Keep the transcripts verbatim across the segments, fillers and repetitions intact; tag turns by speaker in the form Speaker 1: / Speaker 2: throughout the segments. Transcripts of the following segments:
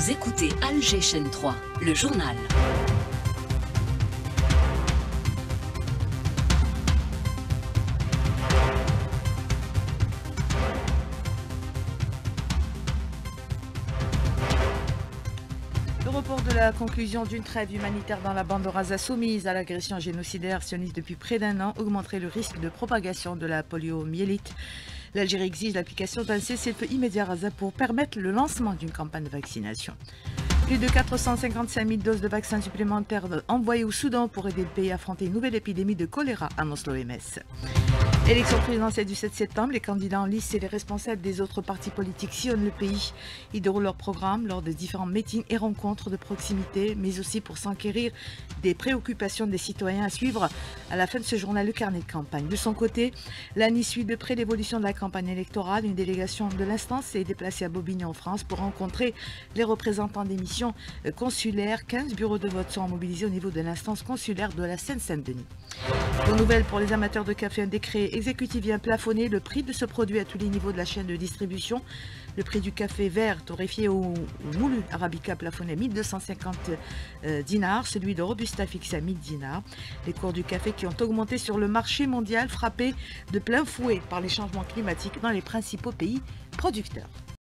Speaker 1: Vous écoutez Alger chaîne trois, le journal.
Speaker 2: Le report de la conclusion d'une trêve humanitaire dans la bande de Gaza soumise à l'agression génocidaire sioniste depuis près d'un an augmenterait le risque de propagation de la poliomyélite. L'Algérie exige l'application d'un cessez-le-feu immédiat à Gaza pour permettre le lancement d'une campagne de vaccination. Plus de quatre cent cinquante-cinq mille doses de vaccins supplémentaires envoyées au Soudan pour aider le pays à affronter une nouvelle épidémie de choléra, annonce l'O M S. Élection présidentielle du sept septembre, les candidats en lice et les responsables des autres partis politiques sillonnent le pays. Ils déroulent leur programme lors de différents meetings et rencontres de proximité, mais aussi pour s'enquérir des préoccupations des citoyens à suivre. À la fin de ce journal, le carnet de campagne. De son côté, l'ANI suit de près l'évolution de la campagne électorale. Une délégation de l'instance s'est déplacée à Bobigny en France pour rencontrer les représentants des missions consulaires. quinze bureaux de vote sont mobilisés au niveau de l'instance consulaire de la Seine-Saint-Denis. Bonne nouvelle pour les amateurs de café, un décret exécutif vient plafonner le prix de ce produit à tous les niveaux de la chaîne de distribution. Le prix du café vert torréfié au, au moulu arabica plafonné à mille deux cent cinquante euh, dinars, celui de robusta fixé à mille dinars. Les cours du café qui ont augmenté sur le marché mondial, frappé de plein fouet par les changements climatiques dans les principaux pays producteurs.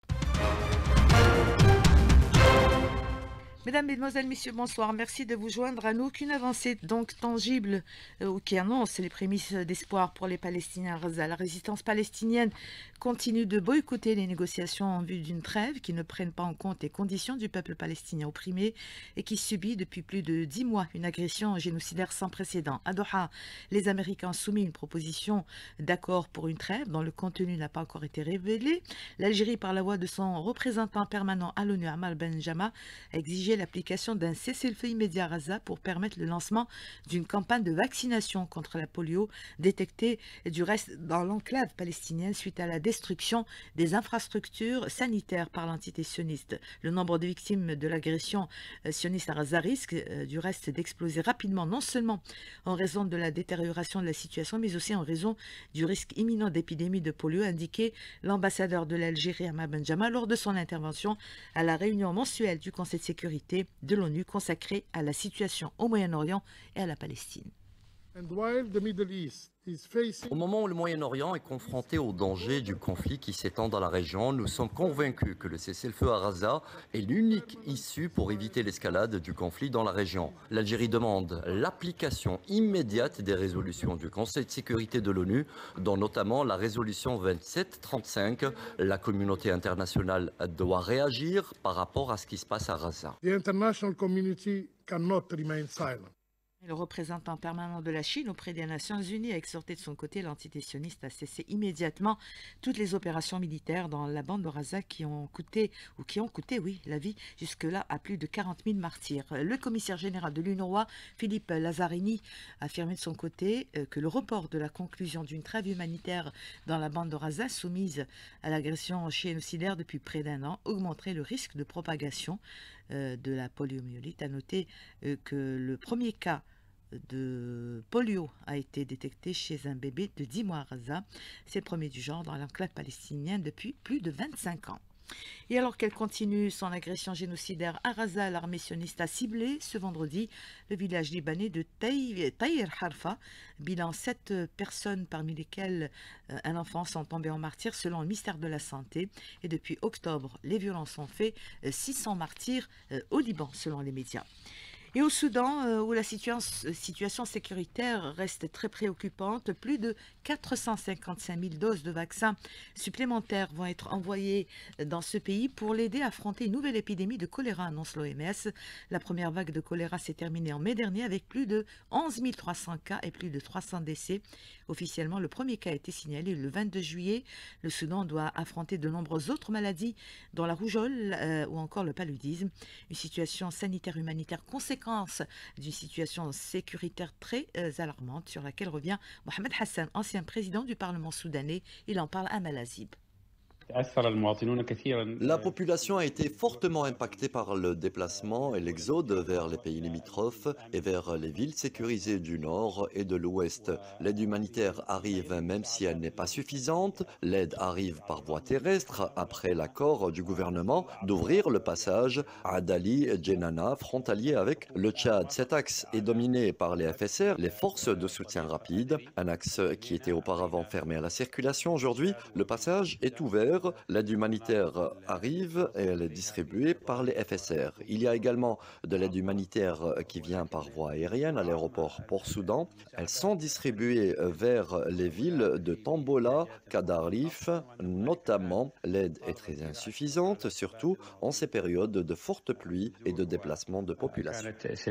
Speaker 2: Mesdames, Mesdemoiselles, Messieurs, bonsoir. Merci de vous joindre à nous. Qu'une avancée donc tangible euh, qui annonce les prémices d'espoir pour les Palestiniens à Gaza. La résistance palestinienne continue de boycotter les négociations en vue d'une trêve qui ne prennent pas en compte les conditions du peuple palestinien opprimé et qui subit depuis plus de dix mois une agression génocidaire sans précédent. À Doha, les Américains ont soumis une proposition d'accord pour une trêve dont le contenu n'a pas encore été révélé. L'Algérie, par la voix de son représentant permanent à l'ONU, Amal Benjama, a exigé l'application d'un cessez-le-feu immédiat à Gaza pour permettre le lancement d'une campagne de vaccination contre la polio détectée du reste dans l'enclave palestinienne suite à la destruction des infrastructures sanitaires par l'entité sioniste. Le nombre de victimes de l'agression sioniste à Gaza risque du reste d'exploser rapidement, non seulement en raison de la détérioration de la situation, mais aussi en raison du risque imminent d'épidémie de polio, a indiqué l'ambassadeur de l'Algérie, Amal Benjama, lors de son intervention à la réunion mensuelle du Conseil de sécurité de l'ONU consacrée à la situation au Moyen-Orient et à la Palestine.
Speaker 3: Au moment où le Moyen-Orient est confronté au danger du conflit qui s'étend dans la région, nous sommes convaincus que le cessez-le-feu à Gaza est l'unique issue pour éviter l'escalade du conflit dans la région. L'Algérie demande l'application immédiate des résolutions du Conseil de sécurité de l'ONU, dont notamment la résolution vingt-sept trente-cinq. La communauté internationale doit réagir par rapport à ce qui se passe à Gaza.
Speaker 4: The international community cannot remain silent.
Speaker 2: Le représentant permanent de la Chine auprès des Nations Unies a exhorté de son côté l'entité sioniste à cesser immédiatement toutes les opérations militaires dans la bande de Gaza qui ont coûté, ou qui ont coûté, oui, la vie jusque-là à plus de quarante mille martyrs. Le commissaire général de l'UNRWA, Philippe Lazzarini, a affirmé de son côté que le report de la conclusion d'une trêve humanitaire dans la bande de Gaza soumise à l'agression génocidaire depuis près d'un an augmenterait le risque de propagation euh, de la poliomyélite. A noter euh, que le premier cas de polio a été détecté chez un bébé de dix mois à Gaza. C'est le premier du genre dans l'enclave palestinienne depuis plus de vingt-cinq ans. Et alors qu'elle continue son agression génocidaire à Gaza, l'armée sioniste a ciblé ce vendredi le village libanais de Taïr Harfa. Bilan sept personnes, parmi lesquelles un enfant, sont tombées en martyrs selon le ministère de la Santé. Et depuis octobre, les violences ont fait six cents martyrs au Liban, selon les médias. Et au Soudan, euh, où la situation, situation sécuritaire reste très préoccupante, plus de quatre cent cinquante-cinq mille doses de vaccins supplémentaires vont être envoyées dans ce pays pour l'aider à affronter une nouvelle épidémie de choléra, annonce l'O M S. La première vague de choléra s'est terminée en mai dernier avec plus de onze mille trois cents cas et plus de trois cents décès. Officiellement, le premier cas a été signalé le vingt-deux juillet. Le Soudan doit affronter de nombreuses autres maladies, dont la rougeole euh, ou encore le paludisme. Une situation sanitaire humanitaire conséquente d'une situation sécuritaire très euh, alarmante sur laquelle revient Mohamed Hassan, ancien président du Parlement soudanais. Il en parle à Malazib.
Speaker 3: La population a été fortement impactée par le déplacement et l'exode vers les pays limitrophes et vers les villes sécurisées du nord et de l'ouest. L'aide humanitaire arrive même si elle n'est pas suffisante. L'aide arrive par voie terrestre après l'accord du gouvernement d'ouvrir le passage à Dali Djenana, frontalier avec le Tchad. Cet axe est dominé par les F S R, les forces de soutien rapide, un axe qui était auparavant fermé à la circulation. Aujourd'hui, le passage est ouvert. L'aide humanitaire arrive et elle est distribuée par les F S R. Il y a également de l'aide humanitaire qui vient par voie aérienne à l'aéroport Port-Soudan. Elles sont distribuées vers les villes de Tombola, Kadarif, notamment. L'aide est très insuffisante, surtout en ces périodes de fortes pluies et de déplacement de population.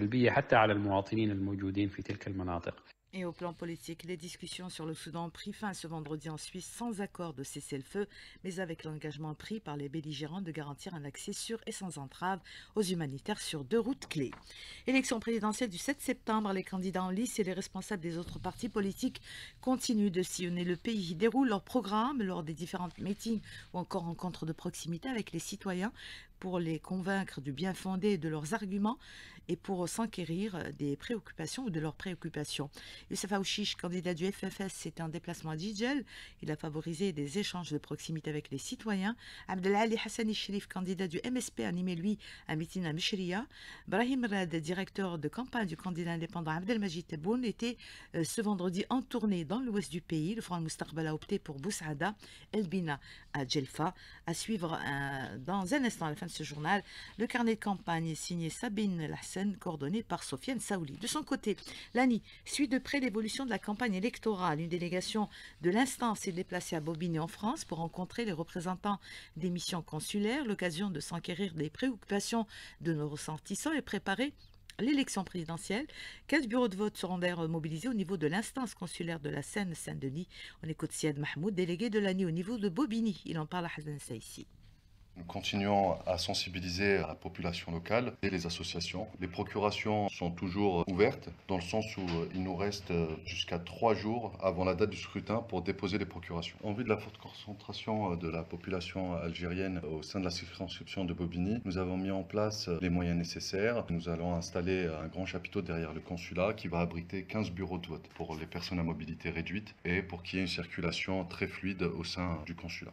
Speaker 2: Et au plan politique, les discussions sur le Soudan ont pris fin ce vendredi en Suisse sans accord de cessez-le-feu, mais avec l'engagement pris par les belligérants de garantir un accès sûr et sans entrave aux humanitaires sur deux routes clés. Élection présidentielle du sept septembre, les candidats en lice et les responsables des autres partis politiques continuent de sillonner le pays. Ils déroulent leur programme lors des différentes meetings ou encore rencontres de proximité avec les citoyens pour les convaincre du bien fondé de leurs arguments et pour s'enquérir des préoccupations ou de leurs préoccupations. Youssef Aouchiche, candidat du F F S, c'était en déplacement à Djidjel. Il a favorisé des échanges de proximité avec les citoyens. Abdelali Hassani Sherif, candidat du M S P, a animé lui un meeting à Mishriya. Brahim Rad, directeur de campagne du candidat indépendant Abdelmajid Tebboune, était euh, ce vendredi en tournée dans l'ouest du pays. Le Front Moustaqbal a opté pour Boussaada, Elbina à Djelfa. À suivre euh, dans un instant à la fin de ce journal, le carnet de campagne est signé Sabine Lahsen, coordonné par Sofiane Saouli. De son côté, l'A N I suit de près l'évolution de la campagne électorale. Une délégation de l'instance s'est déplacée à Bobigny en France pour rencontrer les représentants des missions consulaires, l'occasion de s'enquérir des préoccupations de nos ressortissants et préparer l'élection présidentielle. Quinze bureaux de vote seront d'ailleurs mobilisés au niveau de l'instance consulaire de la Seine-Saint-Denis. On écoute Siad Mahmoud, délégué de l'A N I au niveau de Bobigny. Il en parle à Hassan Saïsi.
Speaker 5: Nous continuons à sensibiliser la population locale et les associations. Les procurations sont toujours ouvertes dans le sens où il nous reste jusqu'à trois jours avant la date du scrutin pour déposer les procurations. En vue de la forte concentration de la population algérienne au sein de la circonscription de Bobigny, nous avons mis en place les moyens nécessaires. Nous allons installer un grand chapiteau derrière le consulat qui va abriter quinze bureaux de vote pour les personnes à mobilité réduite et pour qu'il y ait une circulation très fluide au sein du consulat.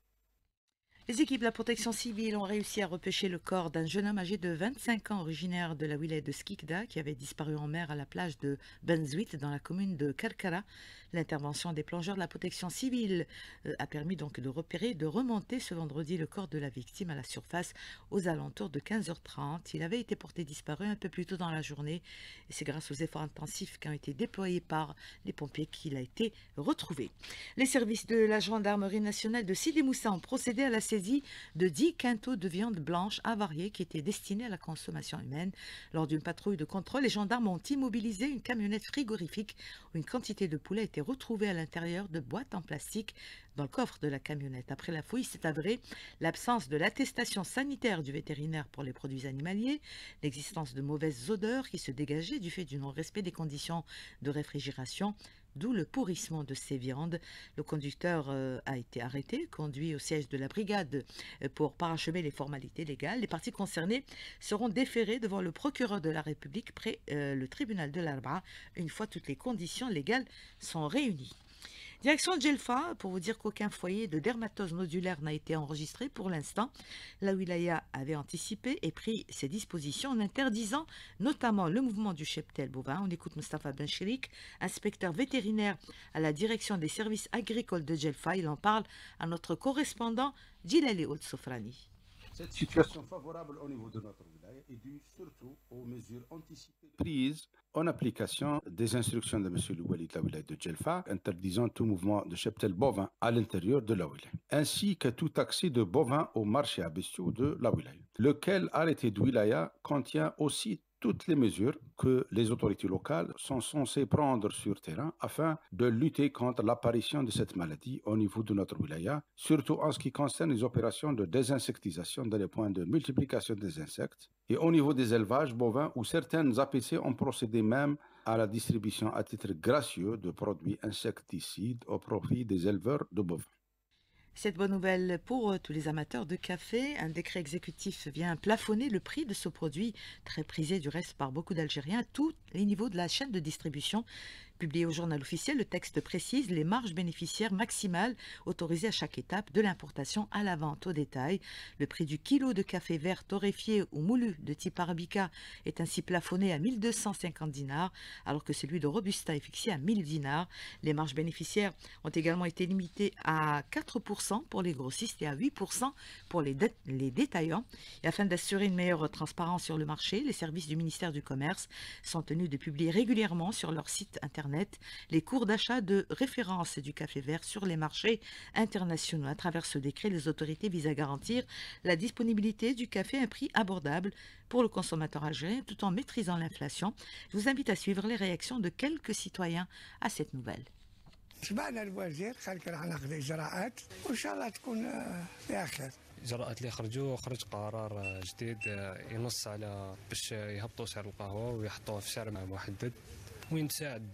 Speaker 2: Les équipes de la protection civile ont réussi à repêcher le corps d'un jeune homme âgé de vingt-cinq ans originaire de la wilaya de Skikda qui avait disparu en mer à la plage de Benzouit dans la commune de Karkara. L'intervention des plongeurs de la protection civile euh, a permis donc de repérer et de remonter ce vendredi le corps de la victime à la surface aux alentours de quinze heures trente. Il avait été porté disparu un peu plus tôt dans la journée et c'est grâce aux efforts intensifs qui ont été déployés par les pompiers qu'il a été retrouvé. Les services de la gendarmerie nationale de Sidi Moussa ont procédé à la saisie de dix quintaux de viande blanche avariée qui étaient destinés à la consommation humaine. Lors d'une patrouille de contrôle, les gendarmes ont immobilisé une camionnette frigorifique où une quantité de poulet a été retrouvée à l'intérieur de boîtes en plastique dans le coffre de la camionnette. Après la fouille, s'est avéré l'absence de l'attestation sanitaire du vétérinaire pour les produits animaliers, l'existence de mauvaises odeurs qui se dégageaient du fait du non-respect des conditions de réfrigération, d'où le pourrissement de ces viandes. Le conducteur euh, a été arrêté, conduit au siège de la brigade euh, pour parachever les formalités légales. Les parties concernées seront déférées devant le procureur de la République près euh, le tribunal de l'Arba une fois toutes les conditions légales sont réunies. Direction Djelfa, pour vous dire qu'aucun foyer de dermatose nodulaire n'a été enregistré pour l'instant. La wilaya avait anticipé et pris ses dispositions en interdisant notamment le mouvement du cheptel bovin. On écoute Mustafa Benchirik, inspecteur vétérinaire à la direction des services agricoles de Djelfa. Il en parle à notre correspondant Djilali Ould Sofrani.
Speaker 6: Cette situation favorable au niveau de notre wilaya est due surtout aux mesures anticipées prises en application des instructions de M. le Wali de la wilaya de Djelfa interdisant tout mouvement de cheptel bovin à l'intérieur de la wilaya, ainsi que tout accès de bovins au marché à bestiaux de la wilaya. Lequel arrêté de wilaya contient aussi toutes les mesures que les autorités locales sont censées prendre sur terrain afin de lutter contre l'apparition de cette maladie au niveau de notre wilaya, surtout en ce qui concerne les opérations de désinsectisation dans les points de multiplication des insectes et au niveau des élevages bovins où certaines A P C ont procédé même à la distribution à titre gracieux de produits insecticides au profit des éleveurs de bovins.
Speaker 2: Cette bonne nouvelle pour tous les amateurs de café, un décret exécutif vient plafonner le prix de ce produit, très prisé du reste par beaucoup d'Algériens, à tous les niveaux de la chaîne de distribution. Publié au journal officiel, le texte précise les marges bénéficiaires maximales autorisées à chaque étape, de l'importation à la vente au détail. Le prix du kilo de café vert torréfié ou moulu de type arabica est ainsi plafonné à mille deux cent cinquante dinars, alors que celui de robusta est fixé à mille dinars. Les marges bénéficiaires ont également été limitées à quatre pour cent pour les grossistes et à huit pour cent pour les, dé les détaillants. Et afin d'assurer une meilleure transparence sur le marché, les services du ministère du Commerce sont tenus de publier régulièrement sur leur site internet les cours d'achat de référence du café vert sur les marchés internationaux. À travers ce décret, les autorités visent à garantir la disponibilité du café à un prix abordable pour le consommateur algérien tout en maîtrisant l'inflation. Je vous invite à suivre les réactions de quelques citoyens à cette nouvelle.
Speaker 7: تبعنا الوزير قال لك راح ناخذ اجراءات وان شاء الله تكون فيها خير.
Speaker 8: الإجراءات اللي خرجوا خرج قرار جديد ينص على باش يهبطوا سعر القهوة ويحطوها في سعر محدد وين تساعد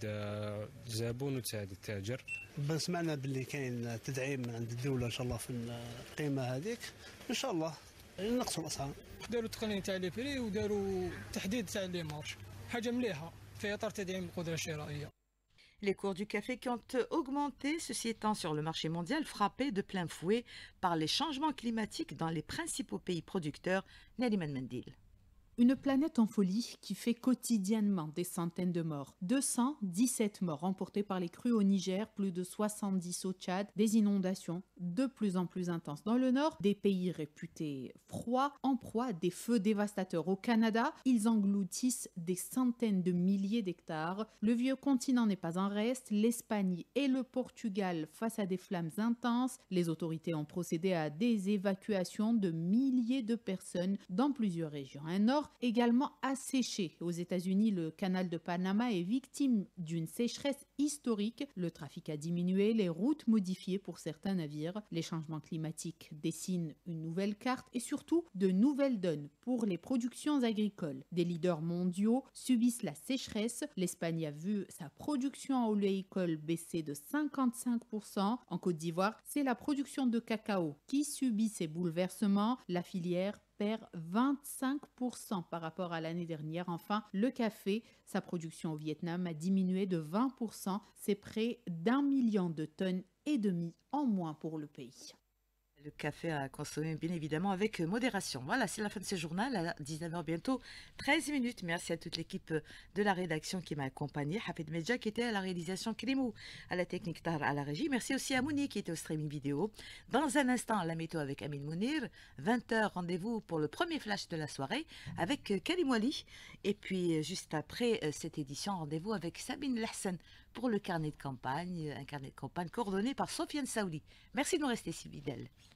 Speaker 8: الزبون وتساعد التاجر.
Speaker 9: سمعنا باللي كاين تدعيم من عند الدولة ان شاء الله في القيمة هذيك ان شاء الله نقصوا الأسعار.
Speaker 10: داروا تقنين تاع لي بري وداروا تحديد تاع لي مارج، حاجة مليحة في إطار تدعيم القدرة الشرائية.
Speaker 2: Les cours du café qui ont augmenté, ceci étant sur le marché mondial, frappé de plein fouet par les changements climatiques dans les principaux pays producteurs. Nariman Mendil.
Speaker 11: Une planète en folie qui fait quotidiennement des centaines de morts. deux cent dix-sept morts emportés par les crues au Niger, plus de soixante-dix au Tchad, des inondations de plus en plus intenses dans le nord, des pays réputés froids, en proie à des feux dévastateurs. Au Canada, ils engloutissent des centaines de milliers d'hectares. Le vieux continent n'est pas en reste, l'Espagne et le Portugal face à des flammes intenses. Les autorités ont procédé à des évacuations de milliers de personnes dans plusieurs régions. Un nord également asséché. Aux États-Unis, le canal de Panama est victime d'une sécheresse historique. Le trafic a diminué, les routes modifiées pour certains navires. Les changements climatiques dessinent une nouvelle carte et surtout de nouvelles donnes pour les productions agricoles. Des leaders mondiaux subissent la sécheresse. L'Espagne a vu sa production oléicole baisser de cinquante-cinq pour cent. En Côte d'Ivoire, c'est la production de cacao qui subit ces bouleversements. La filière perd vingt-cinq pour cent par rapport à l'année dernière. Enfin, le café, sa production au Vietnam a diminué de vingt pour cent. C'est près d'un million de tonnes et demi en moins pour le pays.
Speaker 2: Le café à consommer bien évidemment avec modération. Voilà, c'est la fin de ce journal à dix-neuf heures bientôt, treize minutes. Merci à toute l'équipe de la rédaction qui m'a accompagné. Hafid Medja qui était à la réalisation, Krimou à la technique, Tar à la régie. Merci aussi à Mouni qui était au streaming vidéo. Dans un instant, la météo avec Amin Mounir. vingt heures, rendez-vous pour le premier flash de la soirée avec Karim Wali. Et puis juste après cette édition, rendez-vous avec Sabine Lahsen pour le carnet de campagne, un carnet de campagne coordonné par Sofiane Saouli. Merci de nous rester si fidèles.